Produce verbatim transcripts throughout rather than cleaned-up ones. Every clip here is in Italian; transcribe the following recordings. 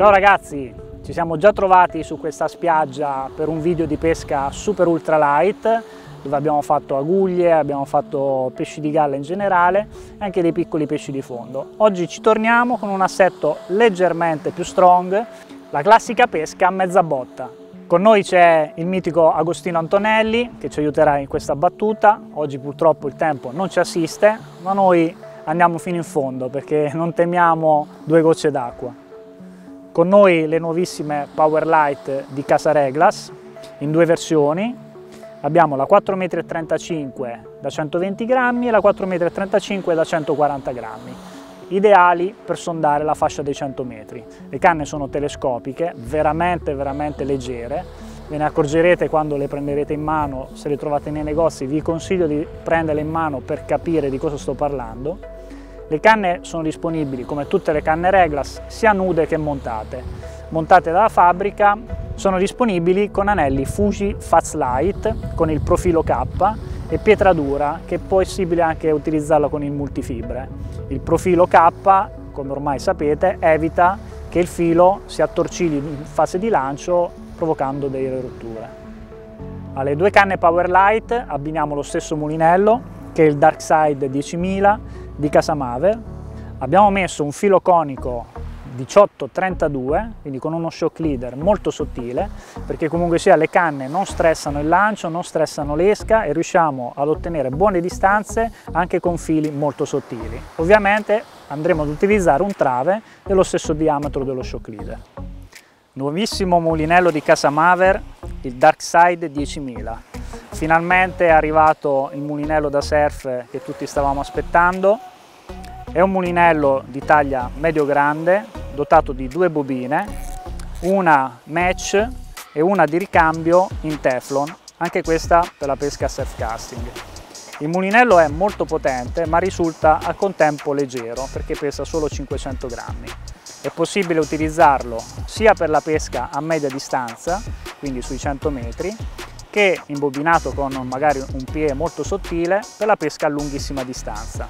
Ciao ragazzi, ci siamo già trovati su questa spiaggia per un video di pesca super ultra light dove abbiamo fatto aguglie, abbiamo fatto pesci di galla in generale e anche dei piccoli pesci di fondo. Oggi ci torniamo con un assetto leggermente più strong, la classica pesca a mezza botta. Con noi c'è il mitico Agostino Antonelli che ci aiuterà in questa battuta. Oggi purtroppo il tempo non ci assiste, ma noi andiamo fino in fondo perché non temiamo due gocce d'acqua. Con noi le nuovissime Power Light di Casa Reglas in due versioni. Abbiamo la quattro virgola trentacinque metri da centoventi grammi e la quattro virgola trentacinque metri da centoquaranta grammi, ideali per sondare la fascia dei cento metri. Le canne sono telescopiche, veramente veramente leggere, ve ne accorgerete quando le prenderete in mano. Se le trovate nei negozi vi consiglio di prenderle in mano per capire di cosa sto parlando. Le canne sono disponibili come tutte le canne Reglas sia nude che montate. Montate dalla fabbrica sono disponibili con anelli Fuji Fast Light con il profilo K e pietra dura, che è possibile anche utilizzarla con il multifibre. Il profilo K, come ormai sapete, evita che il filo si attorcigli in fase di lancio provocando delle rotture. Alle due canne Power Light abbiniamo lo stesso mulinello che è il Darkside diecimila di Casa Maver. Abbiamo messo un filo conico diciotto trentadue, quindi con uno shock leader molto sottile, perché comunque sia le canne non stressano il lancio, non stressano l'esca e riusciamo ad ottenere buone distanze anche con fili molto sottili. Ovviamente andremo ad utilizzare un trave dello stesso diametro dello shock leader. Nuovissimo mulinello di Casa Maver, il Darkside diecimila. Finalmente è arrivato il mulinello da surf che tutti stavamo aspettando. È un mulinello di taglia medio-grande, dotato di due bobine, una match e una di ricambio in Teflon, anche questa per la pesca surf casting. Il mulinello è molto potente ma risulta al contempo leggero perché pesa solo cinquecento grammi. È possibile utilizzarlo sia per la pesca a media distanza, quindi sui cento metri, che imbobinato con magari un piede molto sottile per la pesca a lunghissima distanza.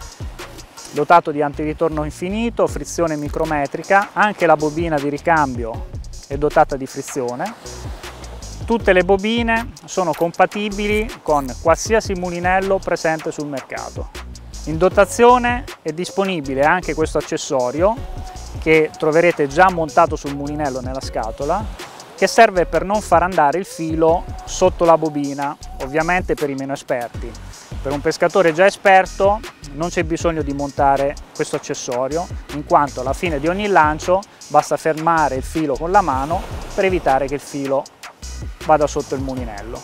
Dotato di antiritorno infinito, frizione micrometrica, anche la bobina di ricambio è dotata di frizione. Tutte le bobine sono compatibili con qualsiasi mulinello presente sul mercato. In dotazione è disponibile anche questo accessorio che troverete già montato sul mulinello nella scatola, che serve per non far andare il filo sotto la bobina, ovviamente per i meno esperti. Per un pescatore già esperto non c'è bisogno di montare questo accessorio, in quanto alla fine di ogni lancio basta fermare il filo con la mano per evitare che il filo vada sotto il mulinello.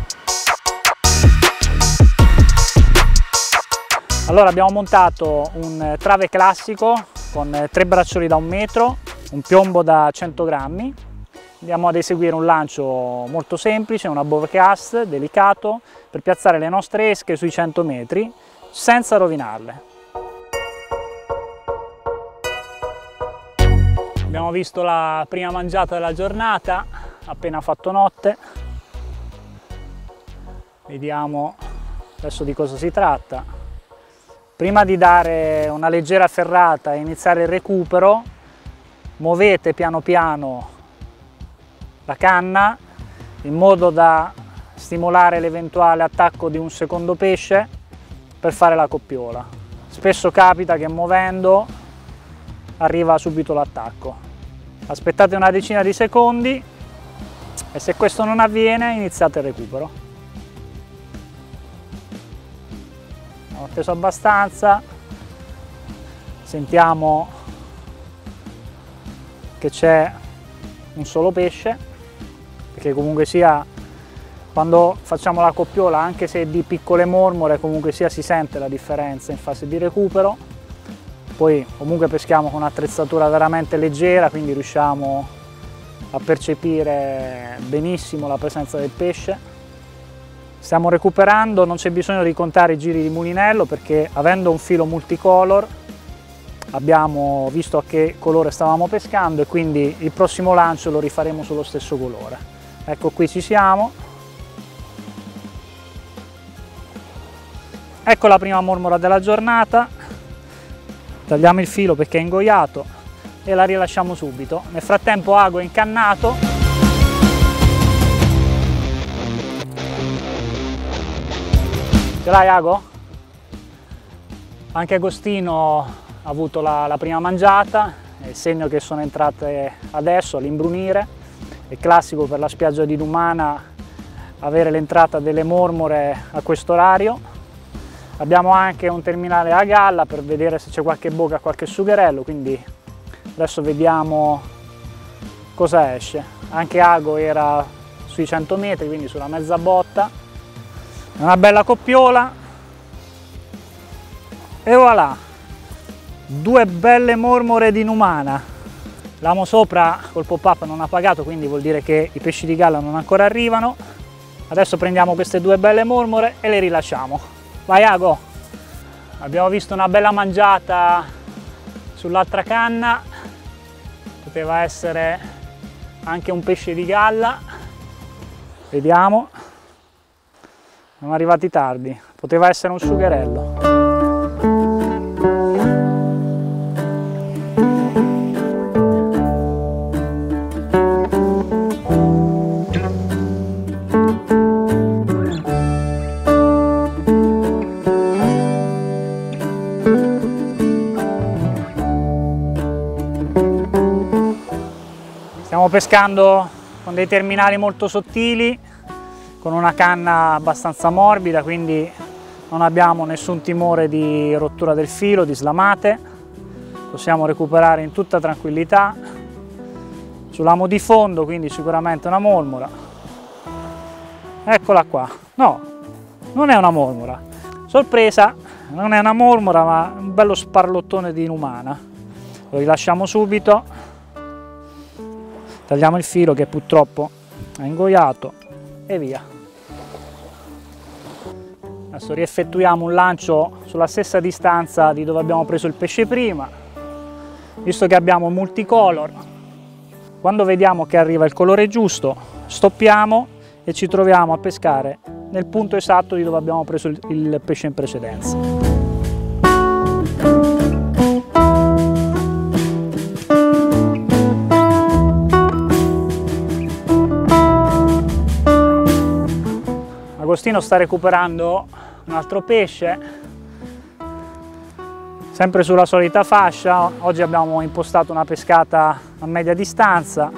Allora abbiamo montato un trave classico con tre braccioli da un metro, un piombo da cento grammi. Andiamo ad eseguire un lancio molto semplice, un above cast delicato per piazzare le nostre esche sui cento metri senza rovinarle. Abbiamo visto la prima mangiata della giornata, appena fatto notte. Vediamo adesso di cosa si tratta. Prima di dare una leggera ferrata e iniziare il recupero, muovete piano piano la canna in modo da stimolare l'eventuale attacco di un secondo pesce per fare la coppiola. Spesso capita che muovendo arriva subito l'attacco. Aspettate una decina di secondi e se questo non avviene iniziate il recupero. Ho atteso abbastanza, sentiamo che c'è un solo pesce, perché comunque sia quando facciamo la coppiola, anche se di piccole mormore, comunque sia si sente la differenza in fase di recupero. Poi comunque peschiamo con un'attrezzatura veramente leggera, quindi riusciamo a percepire benissimo la presenza del pesce. Stiamo recuperando, non c'è bisogno di contare i giri di mulinello perché avendo un filo multicolor abbiamo visto a che colore stavamo pescando e quindi il prossimo lancio lo rifaremo sullo stesso colore. Ecco, qui ci siamo. Ecco la prima mormora della giornata. Tagliamo il filo perché è ingoiato. e la rilasciamo subito. Nel frattempo Ago è incannato. Ce l'hai Ago? Anche Agostino ha avuto la, la prima mangiata, è il segno che sono entrate adesso all'imbrunire. È classico per la spiaggia di Numana avere l'entrata delle mormore a questo orario. Abbiamo anche un terminale a galla per vedere se c'è qualche boca, qualche sugherello, quindi adesso vediamo cosa esce. Anche Ago era sui cento metri, quindi sulla mezza botta. Una bella coppiola e voilà, due belle mormore di Numana. L'amo sopra col pop-up non ha pagato, quindi vuol dire che i pesci di galla non ancora arrivano. Adesso prendiamo queste due belle mormore e le rilasciamo. Vai Ago! Abbiamo visto una bella mangiata sull'altra canna, poteva essere anche un pesce di galla. Vediamo. Siamo arrivati tardi, poteva essere un sugherello. Stiamo pescando con dei terminali molto sottili, con una canna abbastanza morbida, quindi non abbiamo nessun timore di rottura del filo, di slamate. Possiamo recuperare in tutta tranquillità. Sull'amo di fondo, quindi sicuramente una mormora. Eccola qua. No, non è una mormora. Sorpresa, non è una mormora, ma un bello sparlottone di Numana. Lo rilasciamo subito. Tagliamo il filo che purtroppo è ingoiato e via. Adesso rieffettuiamo un lancio sulla stessa distanza di dove abbiamo preso il pesce prima, visto che abbiamo multicolor. Quando vediamo che arriva il colore giusto, stoppiamo e ci troviamo a pescare nel punto esatto di dove abbiamo preso il, il pesce in precedenza. Agostino sta recuperando un altro pesce, sempre sulla solita fascia. Oggi abbiamo impostato una pescata a media distanza,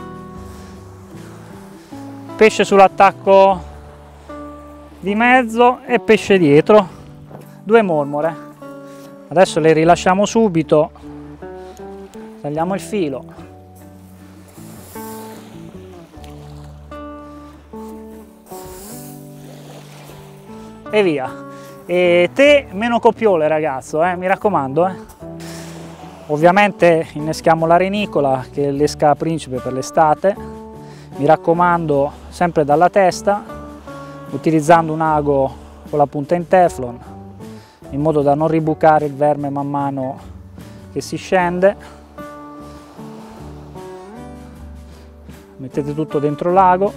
pesce sull'attacco di mezzo e pesce dietro, due mormore. Adesso le rilasciamo subito, tagliamo il filo. E via. E te meno coppiole ragazzo, eh? Mi raccomando. Eh? Ovviamente inneschiamo la renicola che è l'esca principe per l'estate. Mi raccomando sempre dalla testa, utilizzando un ago con la punta in teflon, in modo da non ribucare il verme man mano che si scende. Mettete tutto dentro l'ago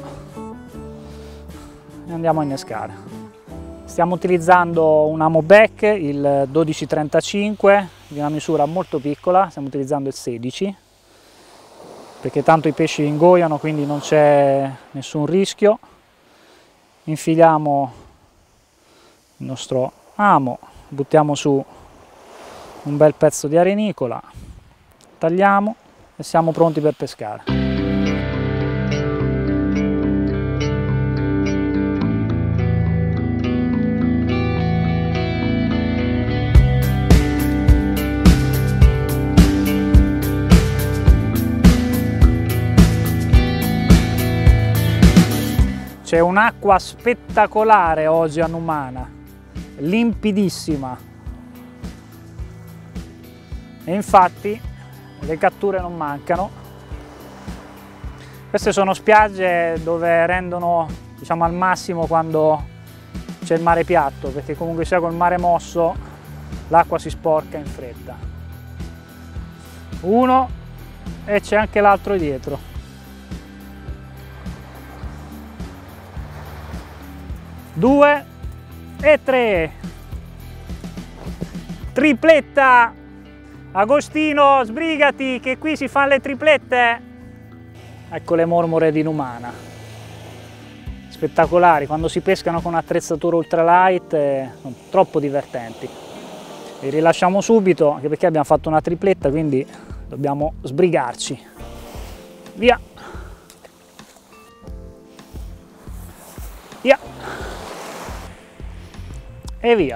e andiamo a innescare. Stiamo utilizzando un amo back, il dodici trentacinque, di una misura molto piccola, stiamo utilizzando il sedici, perché tanto i pesci ingoiano, quindi non c'è nessun rischio. Infiliamo il nostro amo, buttiamo su un bel pezzo di arenicola, tagliamo e siamo pronti per pescare. C'è un'acqua spettacolare oggi a Numana, limpidissima, e infatti le catture non mancano. Queste sono spiagge dove rendono, diciamo, al massimo quando c'è il mare piatto, perché comunque sia col mare mosso l'acqua si sporca in fretta. Uno e c'è anche l'altro dietro. Due e tre, tripletta, Agostino, sbrigati che qui si fanno le triplette. Ecco le mormore di Numana, spettacolari, quando si pescano con attrezzatura ultralight eh, sono troppo divertenti. Li rilasciamo subito, anche perché abbiamo fatto una tripletta, quindi dobbiamo sbrigarci. Via! Via! E via!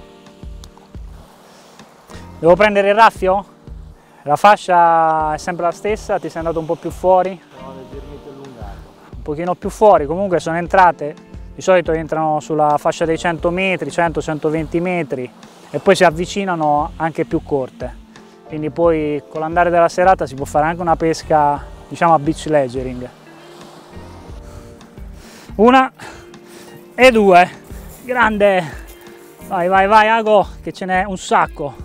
Devo prendere il raffio? La fascia è sempre la stessa, ti sei andato un po' più fuori? No, leggermente allungato. Un pochino più fuori, comunque sono entrate, di solito entrano sulla fascia dei cento metri, cento centoventi metri e poi si avvicinano anche più corte. Quindi poi con l'andare della serata si può fare anche una pesca, diciamo, a beach leggering. Una e due, grande! Vai, vai, vai, Ago, che ce n'è un sacco.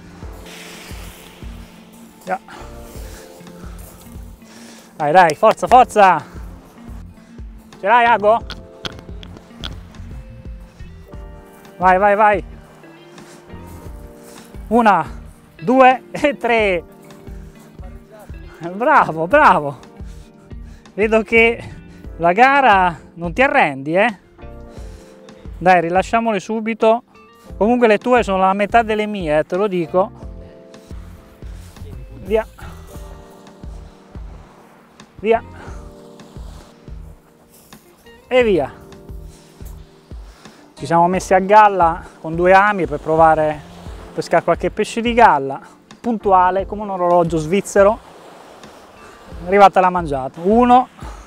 Dai, dai, forza, forza! Ce l'hai, Ago? Vai, vai, vai! Una, due e tre! Bravo, bravo! Vedo che la gara non ti arrendi, eh? Dai, rilasciamole subito. Comunque le tue sono la metà delle mie, eh, te lo dico. Via. Via. E via. Ci siamo messi a galla con due ami per provare a pescare qualche pesce di galla. Puntuale, come un orologio svizzero. È arrivata la mangiata. Uno.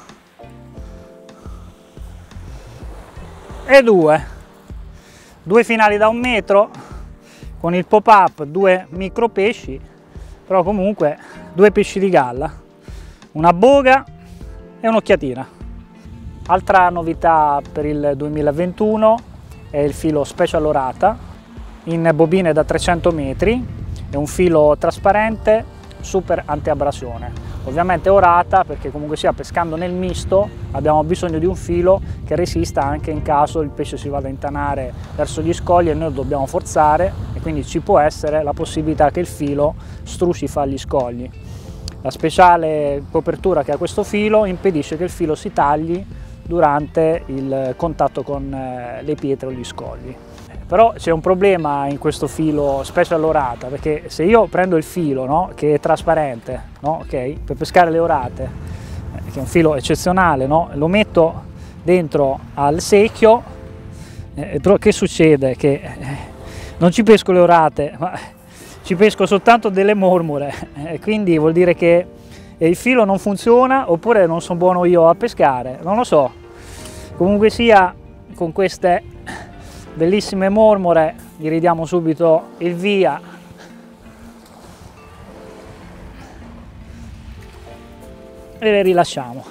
E due. Due finali da un metro. Con il pop-up, due micro pesci. Però comunque due pesci di galla, una boga e un'occhiatina. Altra novità per il duemilaventuno è il filo Special Orata in bobine da trecento metri, è un filo trasparente super antiabrasione. Ovviamente orata perché comunque sia pescando nel misto abbiamo bisogno di un filo che resista anche in caso il pesce si vada a intanare verso gli scogli e noi lo dobbiamo forzare e quindi ci può essere la possibilità che il filo struscifa gli scogli. La speciale copertura che ha questo filo impedisce che il filo si tagli durante il contatto con le pietre o gli scogli. Però c'è un problema in questo filo Special Orata, perché se io prendo il filo, no, che è trasparente, no, okay, per pescare le orate, che è un filo eccezionale, no, lo metto dentro al secchio, eh, però che succede? Che eh, non ci pesco le orate, ma ci pesco soltanto delle mormore, eh, quindi vuol dire che il filo non funziona oppure non sono buono io a pescare, non lo so. Comunque sia, con queste bellissime mormore gli ridiamo subito il via. E le rilasciamo.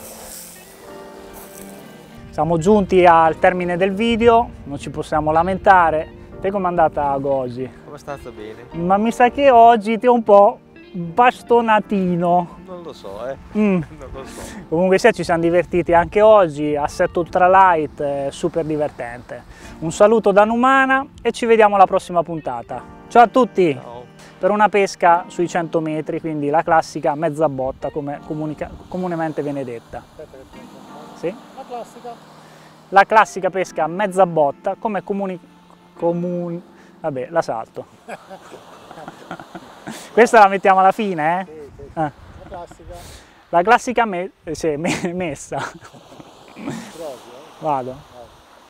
Siamo giunti al termine del video, non ci possiamo lamentare. Te com'è andata oggi? Abbastanza bene. Ma mi sa che oggi ti ho un po' bastonatino. Non lo so, eh. Mm. Non lo so. Comunque sia, ci siamo divertiti anche oggi, assetto ultralight, eh, super divertente. Un saluto da Numana e ci vediamo alla prossima puntata. Ciao a tutti! Ciao. Per una pesca sui cento metri, quindi la classica mezza botta come comunemente viene detta. Sì? La classica. La classica pesca a mezza botta come comuni... comuni... vabbè, la salto. Questa la mettiamo alla fine, eh? Sì, sì, sì. Ah. La classica. La classica me... sì, me... messa. Proprio. Vado.